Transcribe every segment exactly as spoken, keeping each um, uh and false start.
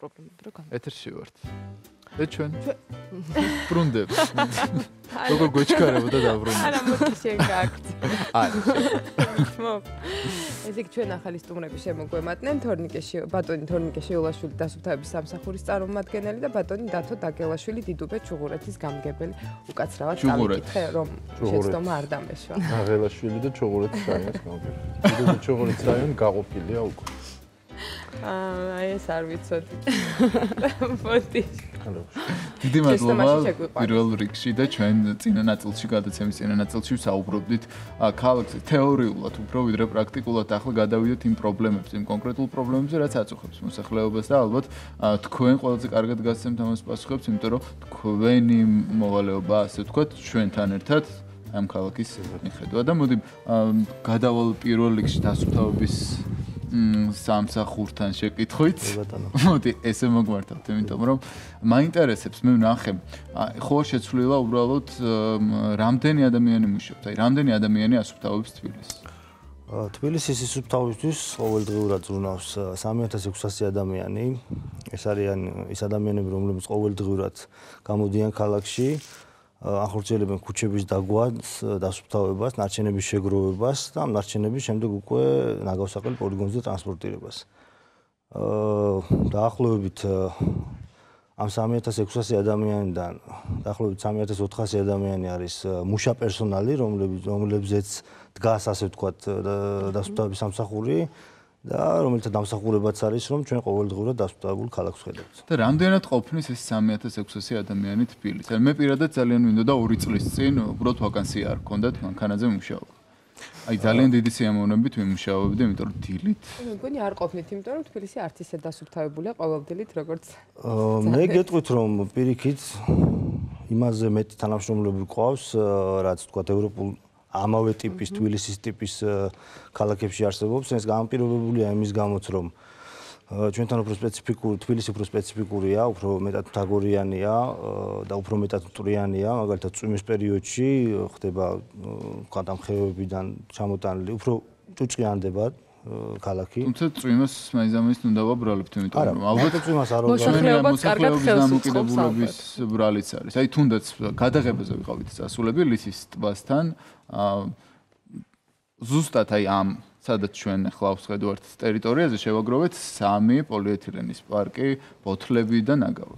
პრობლემები რო გამა. ეთერში ვართ. და ჩვენ ბრუნდებს. როგორ გვეჩქარებოდა დაბრუნდა. არა მოდი შენ გააქვს. არა. მო. ესე იგი ჩვენ ახალი სტუმრები შემოგვემატნენ თორნიკეში ბატონი თორნიკე შეულაშვილი დასუფთავების სამსახურის წარმომადგენელი და ბატონი დათო დაგელაშვილი დიდუბე ჩუღურეთის გამგებელი უკაცრავად წავიკითხე რომ შეცდომა არ დამეშვა. დაგელაშვილი და ჩუღურეთის რაიონის გამგებელი. დიდუბე ჩუღურეთის რაიონი გაყოფილია უკვე. აა ეს არ ვიცოდი. მოდი. დიდი მადლობა პირველ რიგში და ჩვენ წინა ნაწილში გადაცემის წინა ნაწილში ვსაუბრობდით ქალაქზე თეორიულად უფრო ვიდრე პრაქტიკულად ახლა გადავიდეთ იმ პრობლემებზე, იმ კონკრეტულ პრობლემებზე, რაც აწუხებს მოსახლეობას და ალბათ თქვენ ყველაზე კარგად გასცემთ ამას პასუხებს, იმიტომ რომ თქვენი მოვალეობა, ასე ვთქვათ, ჩვენთან ერთად ამ ქალაქის მიხედვა და მოდი გადავალ პირველ რიგში დასუფთავების სამსახურთან შეკითხვით. მოდი ესე მოგვართავთ, იმიტომ რომ მაინტერესებს, მე ვნახე, ხო შეცვლილა უბრალოდ რამდენი ადამიანი მუშაობს, აი რამდენი ადამიანი ასუფთავებს თბილისს. თბილისის ისუფთავისთვის ყოველდღიურად ზრუნავს სამი ათას ექვსასი ადამიანი. ეს არიან ის ადამიანები, რომლებიც ყოველდღიურად გამოდიან ქალაქში. ახორციელებენ ქუჩების დაგვას, დასუფთავებას, ნარჩენების შეგროვებას და ამ ნარჩენების შემდეგ უკვე ნაგავსაყრელ პოლიგონზე ტრანსპორტირებას. დაახლოებით ამ სამი ათას ექვსასი ადამიანიდან დაახლოებით სამი ათას ოთხასი ადამიანი არის მუშა პერსონალი, რომლებზეც დგას, ასე ვთქვათ, დასუფთავების სამსახური და რომელთა დამსახურებაც არის, რომ ჩვენ ყოველდღურად დასუფთავებულ ქალაქს ვხედავთ. და რამდენად ყოფნის ეს სამი ათას ექვსასი ადამიანი თბილისში? მე პირადად ძალიან მინდოდა ორი წლის წინ უბრალოდ ვაკანსია არ გქონდათ მანქანაზე მუშაობა. აი ძალიან დიდი სიამოვნებით ვიმუშაობდი, იმიტომ რომ დილით. მე მგონი არ ყოფნით, იმიტომ რომ თბილისი არც ისე დასუფთავებულია ყოველდღიურად, როგორც მე გეტყვით, რომ პირიქით იმაზე მეტი თანამშრომლები გვყავს, რაც ვთქვათ, ევროპულ ამავე ტიპის თბილისის ტიპის ქალაქებში არსებობს. ეს განპირობებულია იმის გამოც, რომ ჩვენთან უფრო სპეციფიკური თბილისი უფრო სპეციფიკურია, უფრო მეტად მთაგორიანია და უფრო მეტად მტვრიანია, მაგალითად წვიმის პერიოდში ხდება ვთქვათ ამ ხეობებიდან ჩამოტანილი, უფრო ჭუჭყიანდება ქალაქი. თუმცა წვიმას მაინც უნდა ვაბრალებთ, იმიტომ რომ ალბათ წვიმას არ მოსახლეობაც კარგად ხელს დამოკიდებულების ბრალიც არის. აი თუნდაც გადაღებაზე ვიყავით წასულები ლისის ტბასთან, ზუსტად აი ამ სადაც ჩვენ ახლა ვხედავთ ტერიტორიაზე შევაგროვეთ სამი პოლიეთილენის პარკი, ბოთლები და ნაგავი.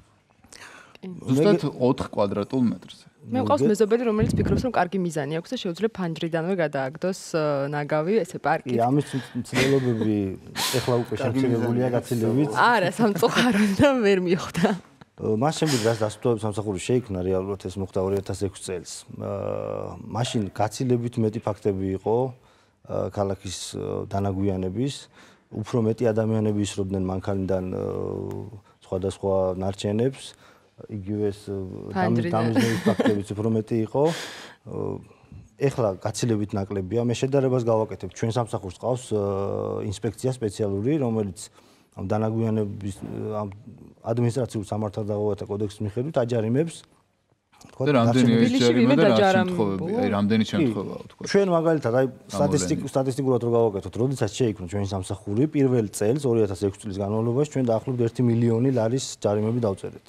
ზუსტად ოთხ კვადრატულ მეტრზე. მე მყავს მეზობელი, რომელიც ფიქრობს, რომ კარგი მიზანი აქვს და შეუძლია ფანჯრიდანვე გადააგდოს ნაგავი, ესე პარკი. კი, ამის მცდელობები ეხლა უკვე შემცირებულია გაცილებით. არა, სამწუხაროდ და ვერ მიხვდა. მას შემდეგ რაც დასუფთავების სამსახური შეიქმნა, რეალურად ეს მოხდა ორი ათას ექვსი წელს. მაშინ გაცილებით მეტი ფაქტები იყო ქალაქის დანაგვიანების, უფრო მეტი ადამიანები ისროდნენ მანქანიდან სხვადასხვა ნარჩენებს, იგივე ეს დამიზნების ფაქტებიც უფრო მეტი იყო. ეხლა გაცილებით ნაკლებია. მე შედარებას გავაკეთებ, ჩვენ სამსახურს ყავს ინსპექცია სპეციალური, რომელიც ამ დანაგვიანების ამ ადმინისტრაციულ სამართალდაღოვათა კოდექსის მიხედვით აჯარიმებს და რამდენი ეჯარიმა და რა შემთხვევები, აი რამდენი შემთხვევაა თქვა. ჩვენ მაგალითად აი სტატისტიკ სტატისტიკურად რო გავაკეთოთ, როდესაც შეიქმნა ჩვენი სამსახური, პირველ წელს ორი ათას ექვსი წლის განმავლობაში ჩვენ დაახლოებით ერთი მილიონი ლარის ჯარიმები დავწერეთ.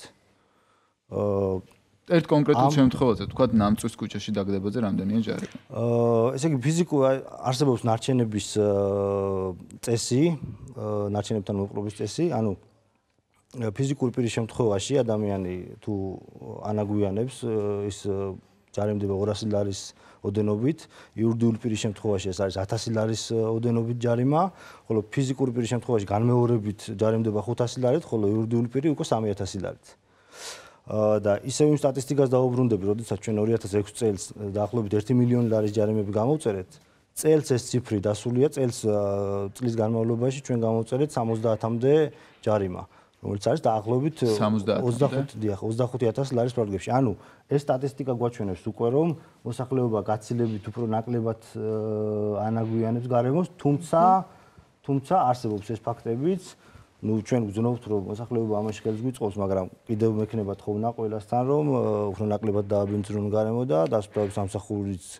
აა ერთ კონკრეტულ შემთხვევაზე თქვა ნამწვის ქუჩაში დაგდებაზე რამდენია ჯარიმა? აა ესე იგი ფიზიკურ არსებობს ნარჩენების წესი, ნარჩენებთან მოპყრობის წესი, ანუ ფიზიკური პირის შემთხვევაში ადამიანი თუ ანაგვიანებს ის ჯარიმდება ორასი ლარის ოდენობით, იურიდიული პირის შემთხვევაში ეს არის ათასი ლარის ოდენობით ჯარიმა, ხოლო ფიზიკური პირის შემთხვევაში განმეორებით ჯარიმდება ხუთასი ლარით, ხოლო იურიდიული პირი უკვე სამი ათასი ლარით. და ისევ იმ სტატისტიკას დავუბრუნდები, როდესაც ჩვენ ორი ათას ექვსი წელს დაახლოებით ერთი მილიონი ლარის ჯარიმები გამოვწერეთ, წელს ეს ციფრი დასულია, წელს წლის განმავლობაში ჩვენ გამოვწერეთ სამოცდაათამდე ჯარიმა, რომელიც არის დაახლოებით ოცდახუთი ათასი ლარის პროგრებში. ანუ ეს სტატისტიკა გვაჩვენებს უკვე, რომ მოსახლეობა გაცილებით უფრო ნაკლებად ანაგვიანებს გარემოს, თუმცა თუმცა არსებობს ეს ფაქტებიც. ნუ ჩვენ ვგზნობთ, რომ მოსახლეობა ამაში ხელს გვიწყობს, მაგრამ კიდევ მექნებათ ხოვნა ყველასთან, რომ უფრო ნაკლებად დააბინძრონ გარემო და დასუფთავების სამსახურიც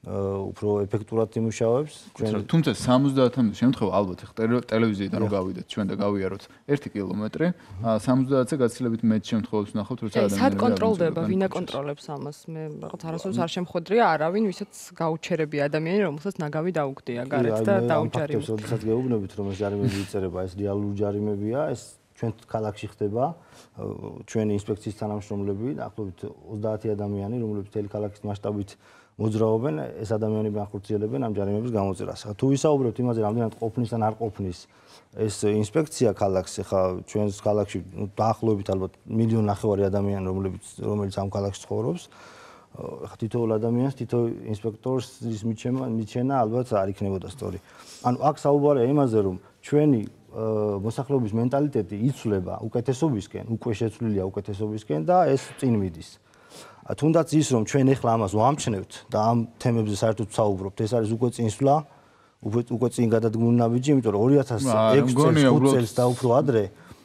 უფრო ეფექტურად იმუშავებს. თუმცა სამოცდაათამდე შემთხვევა ალბათ ტელევიზიიდან რო გავიდეთ ჩვენ და გავიაროთ ერთი კილომეტრი, სამოცდაათზე გაცილებით მეტ შემთხვევებს ვნახავთ, როცა ადამიანები სად კონტროლდება, ვინ აკონტროლებს ამას? მე რაღაც არასოდეს არ შემხვედრია არავინ, ვისაც გაუჩერებია ადამიანი, რომელსაც ნაგავი დაუგდია გარეთ და დაუჯარიმებს. როდესაც გეუბნებით, რომ ეს ჯარიმები იწერება, ეს რეალური ჯარიმებია, ეს ჩვენ ქალაქში ხდება, ჩვენი ინსპექციის თანამშრომლები, დაახლოებით ოცდაათი ადამიანი, რომლებიც მთელი ქალაქის მასშტაბით მოძრაობენ, ეს ადამიანები ახორციელებენ ამ ჯარიმების გამოწერას. თუ ვისაუბრებთ იმაზე, რამდენად ყოფნის ან არ ყოფნის ეს ინსპექცია ქალაქს, ხა ჩვენს ქალაქში დაახლოებით ალბათ მილიონი ნახევარი ადამიანი, რომლებიც რომელიც ამ ქალაქში ცხოვრობს, ხა თითოეულ ადამიანს, თითოეულ ინსპექტორს ის მიჩენა, მიჩენა ალბათ არ იქნებოდა სწორი. ანუ აქ საუბარია იმაზე, რომ ჩვენი მოსახლეობის მენტალიტეტი იცვლება უკეთესობისკენ, უკვე შეცვლილია უკეთესობისკენ და ეს წინ მიდის. თუნდაც ის რომ ჩვენ ახლა ამას ვამჩნევთ და ამ თემებზე საერთოდ ვსაუბრობთ, ეს არის უკვე წინსვლა, უკვე წინ გადადგმული ნაბიჯი, იმიტომ რომ ორი ათას ექვსი წელს და უფრო ადრე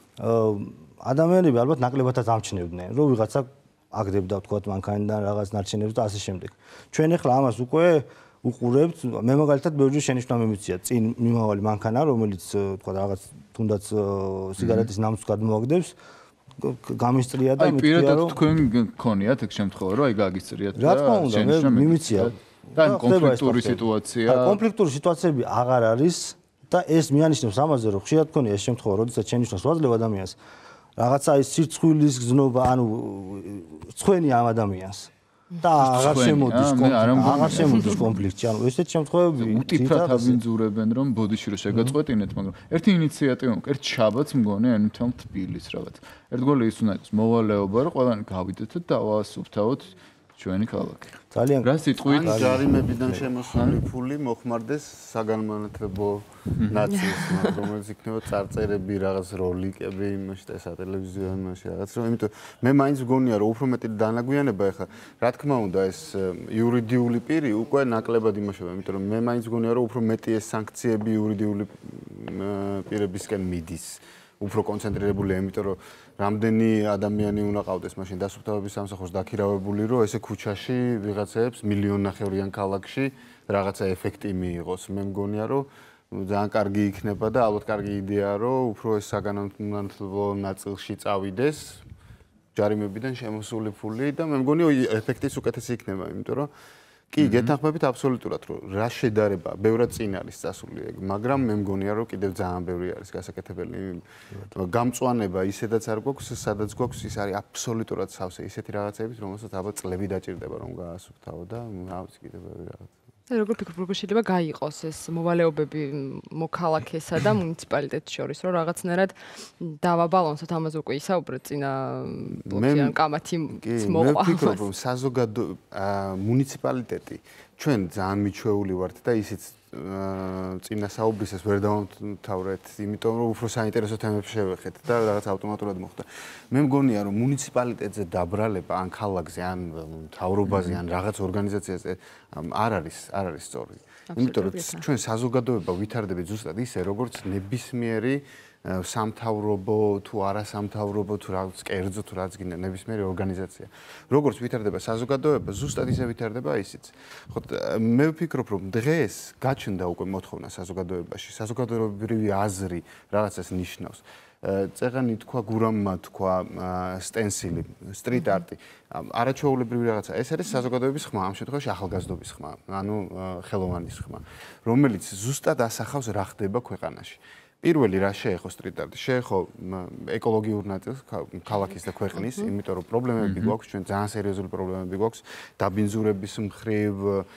ადამიანები ალბათ ნაკლებადაც ამჩნევდნენ, რომ ვიღაცა აგდებდა თქვათ მანქანიდან რაღაც ნარჩენებს და ასე შემდეგ. ჩვენ ახლა ამას უკვე უყურებთ, მე მაგალითად ბევრი შენიშვნა მიმიწია წინ მიმავალი მანქანა, რომელიც თქვათ რაღაც თუნდაც სიგარეტის ნამს გადმოაგდებს გამისტრია და მithia რომ აი პირადად თქვენ გქონიათ ეგ შემთხვევა რომ აი გაგისწრიათ და რა თქმა უნდა მე მიმიცია და კონფლიქტური სიტუაცია კონფლიქტური სიტუაციები აღარ არის და ეს მიანიშნებს ამაზე რომ ხშირად გქონია ეს შემთხვევა როდესაც შენიშნავს ვაძლევ ადამიანს რაღაცა ის სირცხვილის გზნობა ანუ წვენი ამ ადამიანს და აღარ შემოდის აღარ შემოდის კონფლიქტი ანუ ესეთ შემთხვევები უტიფრად აბინძურებენ რომ ბოდიში რომ შეგაწყვეტინეთ მაგრამ ერთი ინიციატივა მგონი ერთ შაბათს მგონი ან მთელ თბილისს რაღაც ერთგვარი ის უნდა იყოს მოვალეობა რომ ყველანი გავიდეთ და დავასუფთავოთ ჩვენი ქალაქი ძალიან რა სიტყვით ჯარიმებიდან შემოსული ფული მოხმარდეს საგანმანათლებლო ნაწილს რომელიც იქნება წარწერები რაღაც როლიკები იმაში და სატელევიზიო იმაში რაღაც რომ იმიტომ მე მაინც მგონია რომ უფრო მეტი დანაგვიანება ეხლა რა თქმა უნდა ეს იურიდიული პირი უკვე ნაკლებად იმუშავება იმიტომ რომ მე მაინც მგონია რომ უფრო მეტი ეს სანქციები იურიდიული პირებისკენ მიდის უფრო კონცენტრირებულია, იმიტომ რომ რამდენი ადამიანი უნდა ყავდეს მაშინ დასუფთავების სამსახურს დაქირავებული, რომ ესე ქუჩაში ვიღაცებს მილიონნახევრიან ქალაქში რაღაცა ეფექტი მიიღოს. მე მგონია, რომ ძალიან კარგი იქნება და ალბათ კარგი იდეაა, რომ უფრო ეს საგანმანათლებლო ნაწილში წავიდეს ჯარიმებიდან შემოსული ფული და მე მგონია ეფექტიც უკეთესი იქნება, იმიტომ რომ კი, გეთანხმებით აბსოლუტურად, რომ რა შედარება, ბევრად წინ არის წასული ეგ, მაგრამ მე მგონია, რომ კიდევ ძალიან ბევრი არის გასაკეთებელი. გამწვანება ისედაც არ გვაქვს, სადაც გვაქვს, ის არის აბსოლუტურად სავსე, ისეთი რაღაცებით, რომელსაც ალბათ წლები დაჭირდება, რომ გაასუფთავო და რა ვიცი, კიდევ ბევრი რაღაც. და როგორ ფიქრობ, როგორ შეიძლება გაიყოს ეს მოვალეობები მოქალაქესა და მუნიციპალიტეტის შორის, რომ რაღაცნაირად დავაბალანსოთ ამაზე უკვე ისაუბრეთ წინა ბლოკიან კამათი მოყვა. მე ვფიქრობ, რომ საზოგადო მუნიციპალიტეტი ჩვენ ძალიან მიჩვეული ვართ და ისიც წინა საუბრისას ვერ დავამთავრეთ, იმიტომ რომ უფრო საინტერესო თემებს შევეხეთ და რაღაც ავტომატურად მოხდა. მე მგონია, რომ მუნიციპალიტეტზე დაბრალება ან ქალაქზე, ან მთავრობაზე, ან რაღაც ორგანიზაციაზე არ არის, არ არის სწორი. იმიტომ რომ ჩვენ საზოგადოება ვითარდებით ზუსტად ისე, როგორც ნებისმიერი სამთავრობო თუ არასამთავრობო თუ რაღაც კერძო თუ რაც გინდა ნებისმიერი ორგანიზაცია. როგორც ვითარდება საზოგადოება, ზუსტად ისე ვითარდება ისიც. ხო, მე ვფიქრობ, რომ დღეს გაჩნდა უკვე მოთხოვნა საზოგადოებაში, საზოგადოებრივი აზრი რაღაცას ნიშნავს. წეღანი თქვა გურამმა თქვა სტენსილი, სტრიტ არტი, არაჩვეულებრივი რაღაცა. ეს არის საზოგადოების ხმა, ამ შემთხვევაში ახალგაზრდობის ხმა, ანუ ხელოვანის ხმა, რომელიც ზუსტად ასახავს რა ხდება ქვეყანაში. პირველი რა შეეხო სტრიტ არტი? შეეხო ეკოლოგიურ ნაწილს ქალაქის და ქვეყნის, იმიტომ რომ პრობლემები გვაქვს, ჩვენ ძალიან სერიოზული პრობლემები გვაქვს დაბინძურების მხრივ,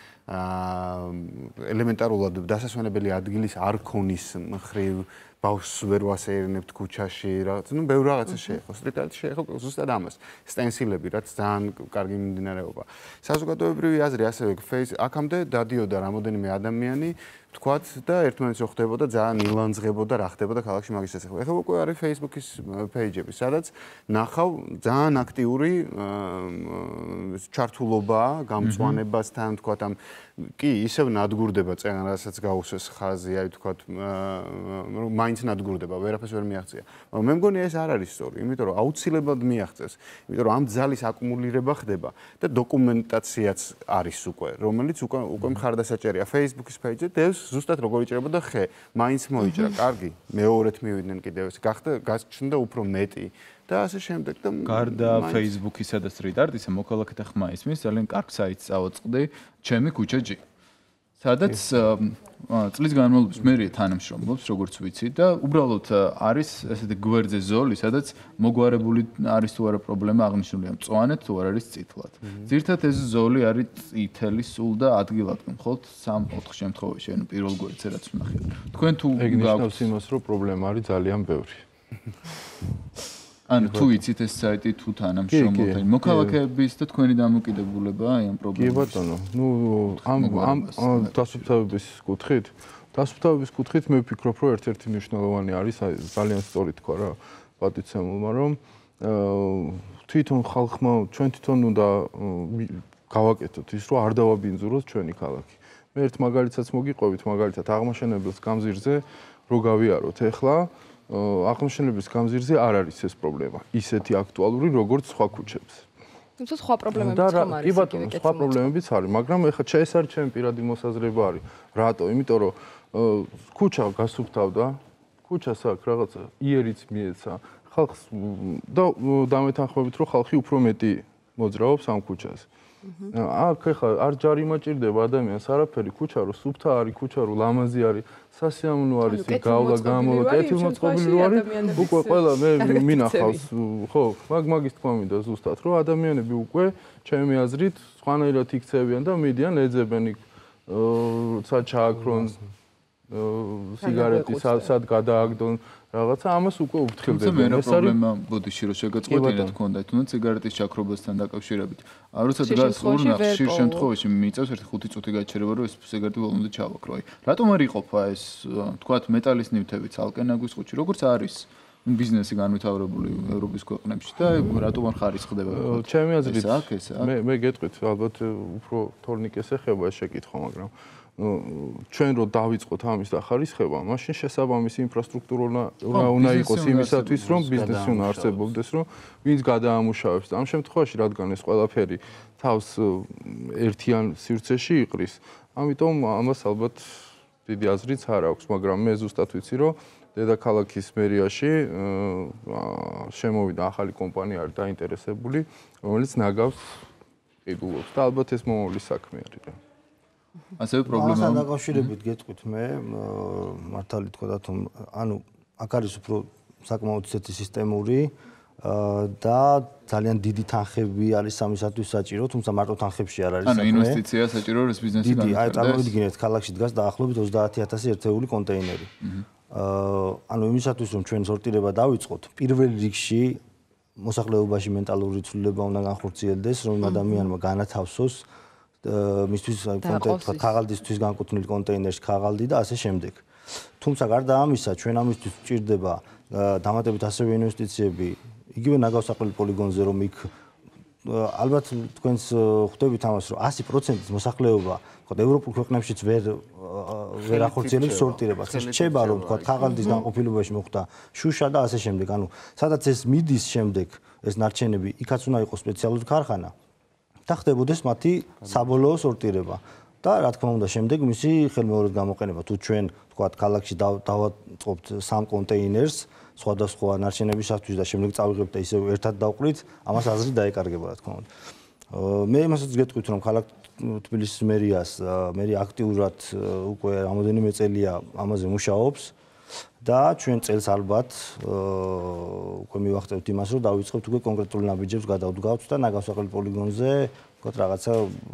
ელემენტარულად დასასვენებელი ადგილის არ ქონის მხრივ, ბავშვს ვერ ვასეირნებთ ქუჩაში, რაღაც, ну, ბევრ რაღაცა შეეხო. სტრიტ არტი შეეხო ზუსტად ამას. სტენსილები, რაც ძალიან კარგი მიმდინარეობა. საზოგადოებრივი აზრი ასევე ფეის აქამდე დადიოდა რამოდენიმე ადამიანი თქვათ და ერთმანეთს ხდებოდა ძალიან ილანძღებოდა რა ხდებოდა ქალაქში მაგის შესახებ. ეხლა უკვე არის Facebook-ის პეიჯები, სადაც ნახავ ძალიან აქტიური ჩართულობაა გამწვანებასთან, თქვათ ამ კი, ისევ ნადგურდება წენა, რასაც გაუსვეს ხაზი, აი თქვათ, რომ მაინც ნადგურდება, ვერაფერს ვერ მიაღწია. მაგრამ მე მგონი ეს არ არის სწორი, იმიტომ რომ აუცილებლად მიაღწევს, იმიტომ რომ ამ ძალის აკუმულირება ხდება და დოკუმენტაციაც არის უკვე, რომელიც უკვე უკვე მხარდასაჭერია Facebook-ის page-ზე, დევს ზუსტად როგორ იჭრებოდა ხე, მაინც მოიჭრა, კარგი, მეორედ მივიდნენ კიდევ ეს, გახდა გაჩნდა უფრო მეტი და ასე შემდეგ და გარდა Facebook-ისა და Street Art-ისა მოქალაქეთა ხმა ისმის ძალიან კარგ საიტს წავაწყდი, ჩემი ქუჩაჯი. სადაც წლის განმავლობაში მე თანამშრომლობს, როგორც ვიცი და უბრალოდ არის ესეთი გვერდზე ზოლი, სადაც მოგვარებული არის თუ არა პრობლემა აღნიშნულია, მწვანეთ თუ არ არის წითლად. ძირთად ეს ზოლი არის წითელი სულ და ადგილად მხოლოდ სამ ოთხ შემთხვევაში, ანუ პირველ გვერდზე რაც ვნახე. თქვენ თუ გაგნოს იმას, რომ პრობლემა არის ძალიან ბევრი. ანუ თუ იცით ეს საიტი თუ თანამშრომლობთ, მოქალაქეების და თქვენი დამოკიდებულება აი ამ პრობლემას. კი ბატონო, ნუ ამ ამ დასუფთავების კუთხით, დასუფთავების კუთხით მე ვფიქრობ, რომ ერთ-ერთი მნიშვნელოვანი არის, აი ძალიან სწორი თქვა რა პატიცემულმა, რომ თვითონ ხალხმა ჩვენ თვითონ უნდა გავაკეთოთ ის, რომ არ დავაბინძუროთ ჩვენი ქალაქი. მე ერთ მაგალითსაც მოგიყვებით, მაგალითად აღმაშენებელს გამზირზე რო გავიაროთ ახლა აღმაშენების გამზირზე არ არის ეს პრობლემა. ისეთი აქტუალური, როგორც სხვა ქუჩებს. თუმცა სხვა პრობლემებიც ხომ არის. კი ბატონო, სხვა პრობლემებიც არის, მაგრამ ეხლა ეს არის ჩემი პირადი მოსაზრება არის. რატო? იმიტომ რომ ქუჩა გასუფთავდა, ქუჩას აქვს რაღაცა იერიც მიეცა, ხალხს და დამეთანხმებით, რომ ხალხი უფრო მეტი მოძრაობს ამ ქუჩაზე. აქ ეხლა არ ჯარიმა ჭირდება ადამიანს არაფერი, ქუჩა რო სუფთა არის, ქუჩა რო ლამაზი არის, სასიამოვნო არის, გავლა გამოვა, კეთილმოწყობილი რო არის, უკვე ყველა მე მინახავს, ხო, მაგ მაგის თქვა მინდა ზუსტად, რომ ადამიანები უკვე ჩემი აზრით სხვანაირად იქცევიან და მიდიან ეძებენ იქ როცა ჩააქრონ სიგარეტი სად გადააგდონ რაღაცა ამას უკვე უფრთხილდებიან. ეს არის პრობლემა ბოდიში რომ შეგაწყვეტინეთ ქონდათ, თუნდაც სიგარეტის ჩაქრობასთან დაკავშირებით. როცა დგას ურნა ხშირ შემთხვევაში მიწევს ერთი ხუთი წუთი გაჩერება რომ ეს სიგარეტი ველამდე ჩავაქრო. აი, რატომ არ იყოფა ეს, თქვათ, მეტალის ნივთები ცალკენაგვის ხუთში, როგორც არის ბიზნესი განვითარებული ევროპის ქვეყნებში და რატომ არ ხარისხდება? ჩემი აზრით მე მე გეტყვით, ალბათ უფრო თორნიკეს ეხება ეს შეკითხვა, მაგრამ ჩვენ რო დავიწყოთ ამის დახარისხება, მაშინ შესაბამისი ინფრასტრუქტურა უნდა იყოს იმისათვის, რომ ბიზნესი უნდა არსებობდეს, რომ ვინც გადაამუშავებს. ამ შემთხვევაში, რადგან ეს ყველაფერი თავს ერთიან სივრცეში იყრის, ამიტომ ამას ალბათ დიდი აზრიც არ აქვს, მაგრამ მე ზუსტად ვიცი, რომ დედაქალაქის მერიაში შემოვიდა ახალი კომპანია არის დაინტერესებული, რომელიც ნაგავს ყიდულობს და ალბათ ეს მომავლის საქმე არის რა. ასევე პრობლემა ამასთან დაკავშირებით გეტყვით მე მართალი თქვა და თუმ ანუ აქ არის უფრო საკმაოდ ისეთი სისტემური და ძალიან დიდი თანხები არის სამისათვის საჭირო, თუმცა მარტო თანხებში არ არის საქმე. ანუ ინვესტიცია საჭირო რომ ეს ბიზნესი დიდი, აი წარმოვიდგინეთ, ქალაქში დგას დაახლოებით ოცდაათი ათასი ერთეული კონტეინერი. ანუ იმისათვის რომ ჩვენ სორტირება დავიწყოთ, პირველ რიგში მოსახლეობაში მენტალური ცვლილება უნდა განხორციელდეს, რომ ადამიანმა განათავსოს მისთვის კონტეინერი ქაღალდისთვის განკუთვნილ კონტეინერში ქაღალდი და ასე შემდეგ. თუმცა გარდა ამისა, ჩვენ ამისთვის გვჭირდება დამატებით ასევე ინვესტიციები იგივე ნაგავსაყრელი პოლიგონზე, რომ იქ ალბათ თქვენს ხვდებით ამას, რომ ასი პროცენტის მოსახლეობა, თქვა ევროპულ ქვეყნებშიც ვერ ვერ ახორციელებს სორტირებას. რჩება რომ თქვა ქაღალდის განყოფილებაში მოხდა შუშა და ასე შემდეგ. ანუ სადაც ეს მიდის შემდეგ ეს ნარჩენები, იქაც უნდა იყოს სპეციალური ქარხანა. და ხდებოდეს მათი საბოლოო სორტირება. და რა თქმა უნდა, შემდეგ მისი ხელმეორედ გამოყენება. თუ ჩვენ, თქვათ, ქალაქში დავაწყობთ სამ კონტეინერს სხვადასხვა ნარჩენებისათვის და შემდეგ წავიღებთ და ისევ ერთად დავყრით, ამას აზრი დაეკარგება, რა თქმა უნდა. მე იმასაც გეტყვით, რომ ქალაქ თბილისის მერიას, მერი აქტიურად უკვე რამოდენიმე წელია ამაზე მუშაობს და ჩვენ წელს ალბათ უკვე მივახტევთ იმას, რომ დავიწყებთ უკვე კონკრეტულ ნაბიჯებს გადავდგავთ და ნაგავსაყრელი პოლიგონზე, ვთქვათ, რაღაცა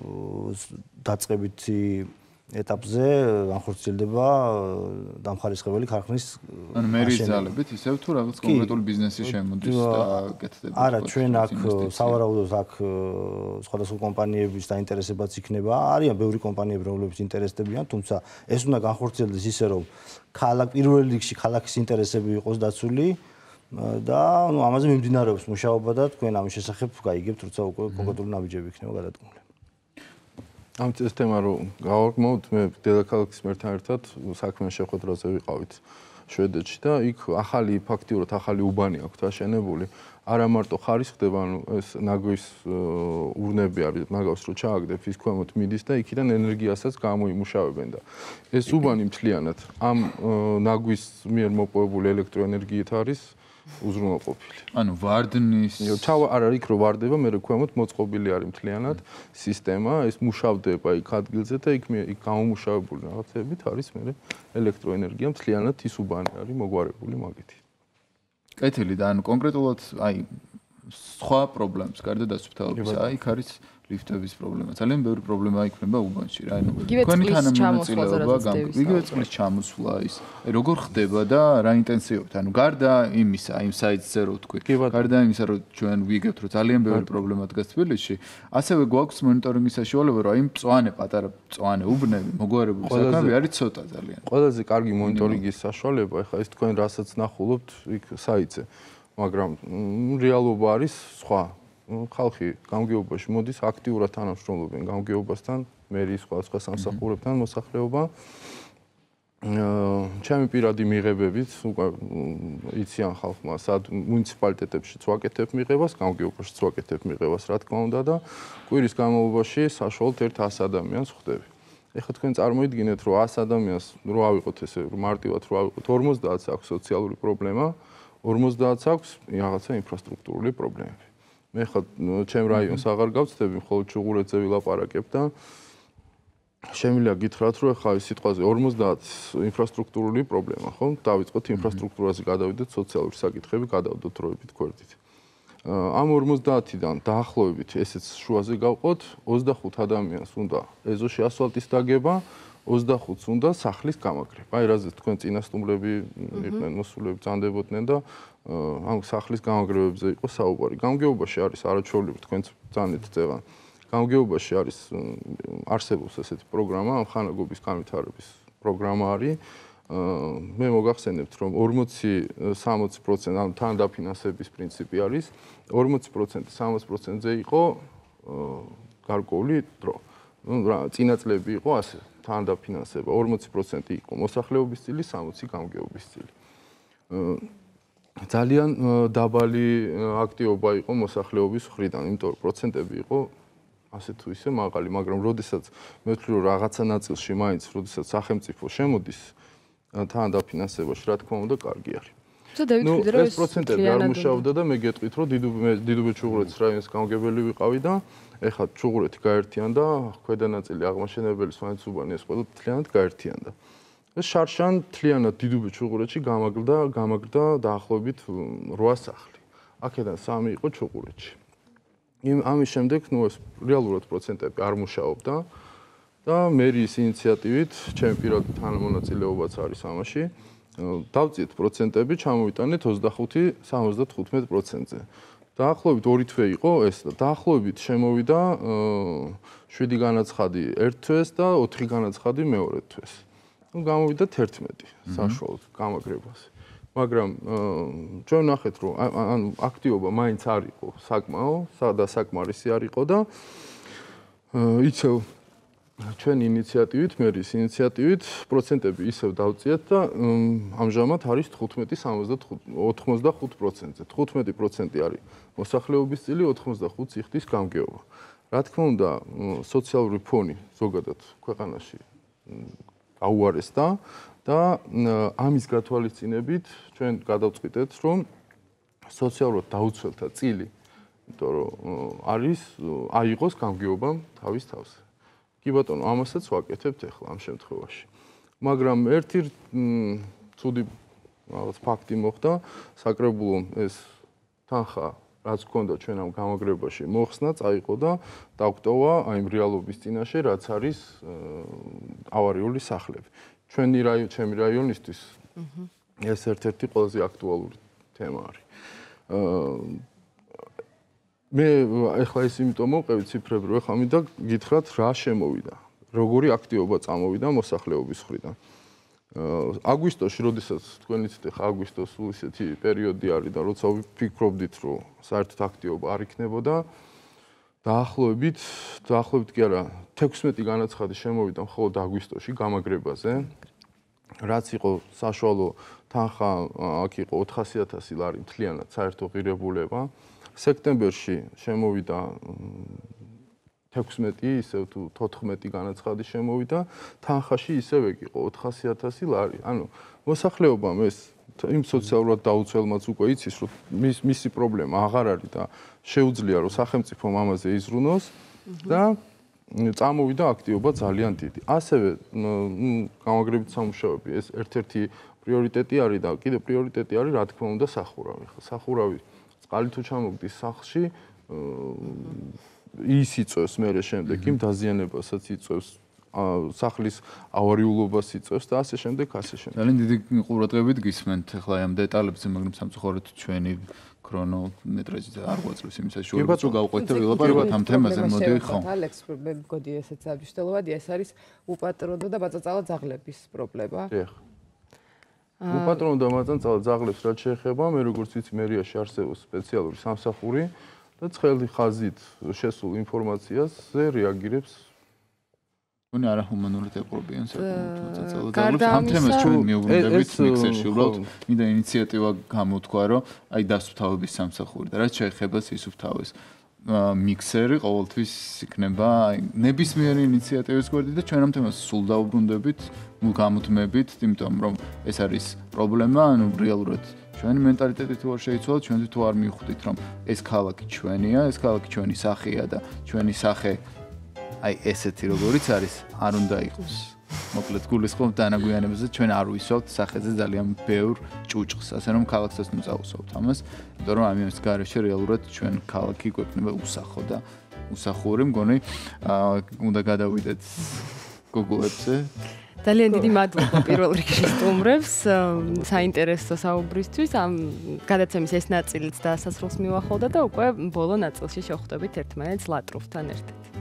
დაწყებითი ეტაპზე განხორციელდება დამხარისხებელი ქარხნის ანუ მერის ძალებით ისევ თუ რაღაც კონკრეტული ბიზნესი შემოდის და გეთდება. არა, ჩვენ აქ სავარაუდოდ აქ სხვადასხვა კომპანიების დაინტერესებაც იქნება. არიან ბევრი კომპანიები, რომლებიც ინტერესდებიან, თუმცა ეს უნდა განხორციელდეს ისე, რომ ქალაქ პირველ რიგში ქალაქის ინტერესები იყოს დაცული და ანუ ამაზე მიმდინარეობს მუშაობა და თქვენ ამის შესახებ გაიგებთ, როცა უკვე კონკრეტული ნაბიჯები იქნება გადადგმული. ამ ეს თემა რომ გავაკმოთ, მე დედაქალაქის მერთან ერთად საქმიან შეხვედრაზე ვიყავით შვედეთში და იქ ახალი ფაქტიურად ახალი უბანი აქვს აშენებული. არა მარტო ხარისხდება, ანუ ეს ნაგვის ურნები არის, ნაგავს რო ჩააგდებ, ის ქვემოთ მიდის და იქიდან ენერგიასაც გამოიმუშავებენ და ეს უბანი მთლიანად ამ ნაგვის მიერ მოპოვებული ელექტროენერგიით არის უზრუნველყოფილი. ანუ ვარდნის ჩავა არ არის იქ რო ვარდება, მე ქვემოთ მოწყობილი არის მთლიანად სისტემა, ეს მუშავდება იქ ადგილზე და იქ იქ გამომუშავებული რაღაცებით არის მე ელექტროენერგია მთლიანად ის უბანი არის მოგვარებული მაგითი. კეთილი და ანუ კონკრეტულად აი სხვა პრობლემებს გარდა დასუფთავებისა, იქ არის ლიფტების პრობლემა. ძალიან ბევრი პრობლემა იქნება უბანში რა. ანუ თქვენი თანამონაწილეობა, იგივე წყლის ჩამოსვლა ის. აი როგორ ხდება და რა ინტენსივობით? ანუ გარდა იმისა, იმ საიტზე რო თქვი, გარდა იმისა, რომ ჩვენ ვიგებთ, რომ ძალიან ბევრი პრობლემა დგას თბილისში, ასევე გვაქვს მონიტორინგის საშუალება, რომ აი მწვანე პატარა მწვანე უბნები, მოგვარებული საქმე არის ცოტა ძალიან. ყველაზე კარგი მონიტორინგის საშუალება, ეხლა ეს თქვენ რასაც ნახულობთ იქ საიტზე, მაგრამ რეალობა არის სხვა. ხალხი გამგეობაში მოდის აქტიურად თანამშრომლობენ გამგეობასთან, მერის სხვა სხვა სამსახურებთან მოსახლეობა. ჩემი პირადი მიღებებით უკვე იციან ხალხმა, სად მუნიციპალიტეტებშიც ვაკეთებ მიღებას, გამგეობაშიც ვაკეთებ მიღებას, რა თქმა უნდა და კვირის განმავლობაში საშუალოდ ერთ ას ადამიანს ხვდები. ეხლა თქვენ წარმოიდგინეთ, რომ ას ადამიანს რო ავიღოთ ესე მარტივად რო ავიღოთ ორმოცდაათს აქვს სოციალური პრობლემა, ორმოცდაათს აქვს რაღაცა ინფრასტრუქტურული პრობლემები. მე ხა ჩემ რაიონს აღარ გავწდები, მხოლოდ ჩუღურეთზე ვილაპარაკებ და შემიძლია გითხრათ, რომ ხა ეს სიტყვაზე ორმოცდაათს ინფრასტრუქტურული პრობლემა, ხო? დავიწყოთ ინფრასტრუქტურაზე გადავიდეთ, სოციალური საკითხები გადავდოთ დროებით გვერდით. ამ ორმოცდაათიდან დაახლოებით ესეც შუაზე გავყოთ, ოცდახუთ ადამიანს უნდა ეზოში ასფალტის დაგება, ოცდახუთს უნდა სახლის გამაგრება. აი რაზეც თქვენ წინასწარმეტყველები იყვნენ მოსულები ძანდებოდნენ და ამ სახლის გამაგრებებზე იყო საუბარი. გამგეობაში არის არაჩვეულებრივი თქვენც ძანეთ წევა. გამგეობაში არის არსებობს ესეთი პროგრამა, ამ ხანაგობის განვითარების პროგრამა არის. მე მოგახსენებთ, რომ ორმოცი სამოცი პროცენტი ამ თან დაფინანსების პრინციპი არის. ორმოცი პროცენტი სამოცი პროცენტზე იყო გარკვეული დრო. ну წინა წლები იყო ასე თან დაფინანსება. ორმოცი პროცენტი იყო მოსახლეობის წილი, სამოცი გამგეობის წილი. ძალიან დაბალი აქტივობა იყო მოსახლეობის მხრიდან, იმიტომ რომ პროცენტები იყო ასე თუ ისე მაღალი, მაგრამ როდესაც მე ვთვლი რომ რაღაცა ნაწილში მაინც როდესაც სახელმწიფო შემოდის თან დაფინანსებაში, რა თქმა უნდა, კარგი არის. ნუ ეს პროცენტები არ მუშაობდა და მე გეტყვით რომ დიდუბე ჩუღურეთის რაიონის გამგებელი ვიყავი და ეხლა ჩუღურეთი გაერთიანდა, ქვედა ნაწილი აღმაშენებელი სვანეთუბანი ეს ყველა მთლიანად გაერთიანდა. ეს შარშან მთლიანად დიდუბე ჩუღურეთში გამაგრდა, გამაგრდა დაახლოებით რვა სახლი. აქედან სამი იყო ჩუღურეთში. იმ ამის შემდეგ, ნუ ეს რეალურად პროცენტები არ მუშაობდა და მერის ინიციატივით, ჩემი პირადი თანამონაწილეობაც არის ამაში, დავწიეთ პროცენტები, ჩამოვიტანეთ ოცდახუთი სამოცდათხუთმეტ პროცენტზე. დაახლოებით ორი თვე იყო ეს და დაახლოებით შემოვიდა შვიდი განაცხადი ერთ თვეს და ოთხი განაცხადი მეორე თვეს. ну გამოვიდა თერთმეტი საშუალოდ გამაგრებაზე. მაგრამ ჩვენ ნახეთ რომ ანუ აქტივობა მაინც არ იყო საკმაო, და საკმარისი არ იყო და იცევ ჩვენ ინიციატივით, მერის ინიციატივით პროცენტები ისევ დავწიეთ და ამჟამად არის თხუთმეტი ოცდახუთ პროცენტზე. თხუთმეტი პროცენტი არის მოსახლეობის წილი, ოთხმოცდახუთს იხდის გამგეობა. რა თქმა უნდა, სოციალური ფონი ზოგადად ქვეყანაში გაუარესდა და ამის გათვალისწინებით ჩვენ გადავწყვიტეთ, რომ სოციალურად დაუცველთა წილი, იმიტომ რომ არის აიღოს გამგეობამ თავის თავზე. კი ბატონო, ამასაც ვაკეთებთ ახლა ამ შემთხვევაში. მაგრამ ერთი ცუდი რაღაც ფაქტი მოხდა, საკრებულომ ეს თანხა რაც გქონდა ჩვენ ამ გამაგრებაში მოხსნა, წაიყო და დაგვტოვა აი ამ რეალობის წინაშე, რაც არის ავარიული სახლები. ჩვენი რაიონი, ჩემი რაიონისთვის ეს ერთ-ერთი ყველაზე აქტუალური თემა არის. მე ახლა ის იმიტომ მოვყევი ციფრები, რომ ახლა მინდა გითხრათ რა შემოვიდა, როგორი აქტივობა წამოვიდა მოსახლეობის მხრიდან. აგვისტოში, როდესაც თქვენ იცით, ახლა აგვისტოს სულ ისეთი პერიოდი არის და როცა ვფიქრობდით, რომ საერთოდ აქტივობა არ იქნებოდა დაახლოებით, დაახლოებით კი არა, თექვსმეტი განაცხადი შემოვიდა მხოლოდ აგვისტოში გამაგრებაზე. რაც იყო საშუალო თანხა, აქ იყო ოთხასი ათასი ლარი მთლიანად საერთო ღირებულება. სექტემბერში შემოვიდა თექვსმეტი, ისევ თუ თოთხმეტი განაცხადი შემოვიდა, თანხაში ისევ ეგ იყო ოთხასი ათასი ლარი. ანუ მოსახლეობამ ეს იმ სოციალურად დაუცველმაც უკვე იცის, რომ მის მისი პრობლემა აღარ არის და შეუძლია რომ სახელმწიფომ ამაზე იზრუნოს და წამოვიდა აქტივობა ძალიან დიდი. ასევე გამაგრებით სამუშაოები ეს ერთ-ერთი პრიორიტეტი არის და კიდევ პრიორიტეტი არის რა თქმა უნდა სახურავი. სახურავი წყალი თუ ჩამოგდის სახლში ის იწევს მერე შემდეგ იმ დაზიანებასაც იწევს სახლის ავარიულობას იწევს და ასე შემდეგ ასე შემდეგ. ძალიან დიდი ყურადღებით გისმენთ ახლა ამ დეტალებზე, მაგრამ სამწუხაროდ ჩვენი ქრონომეტრაჟი არ გვაძლევს იმისას შუა რომ გავყვეთ და ვილაპარაკოთ ამ თემაზე. მოდი ხო. ალექს, მე მგონი ესეც მნიშვნელოვანია, ეს არის უპატრონო და ბაწაწალა ძაღლების პრობლემა. დიახ. უპატრონო და ბაწაწალა ძაღლებს რაც შეეხება, მე როგორც ვიცი, მერიაში არსებობს სპეციალური სამსახური და ცხელი ხაზით შესულ ინფორმაციაზე რეაგირებს. უნი არა ჰუმანური დეპრობიან საკუთარ ძაღლებს. ამ თემას ჩვენ მიუბრუნდებით მიქსერში, უბრალოდ მინდა ინიციატივა გამოთქვა, რომ აი დასუფთავების სამსახური და რაც შეეხება სისუფთავეს მიქსერი ყოველთვის იქნება აი ნებისმიერი ინიციატივის გვერდი და ჩვენ ამ თემას სულ დაუბრუნდებით, ნუ გამოთმებით, იმიტომ რომ ეს არის პრობლემა, ანუ რეალურად ჩვენი მენტალიტეტი თუ არ შეიცვალა, ჩვენ თუ არ მივხვდით, რომ ეს ქალაქი ჩვენია, ეს ქალაქი ჩვენი სახეა და ჩვენი სახე აი ესეთი როგორიც არის, არ უნდა იყოს. მოკლედ გულისხმობ დანაგვიანებაზე ჩვენ არ ვისვავთ სახეზე ძალიან ბევრ ჭუჭყს, ასე რომ ქალაქსაც ნუ წავუსვავთ ამას, იმიტომ რომ ამის გარეშე რეალურად ჩვენ ქალაქი გვექნება უსახო და უსახური მგონი უნდა გადავიდეთ გუგლებზე. ძალიან დიდი მადლობა პირველ რიგში სტუმრებს საინტერესო საუბრისთვის. ამ გადაცემის ეს ნაწილიც დასასრულს მივახოლდა და უკვე ბოლო ნაწილში შევხვდებით ერთმანეთს ლატრუფთან ერთად.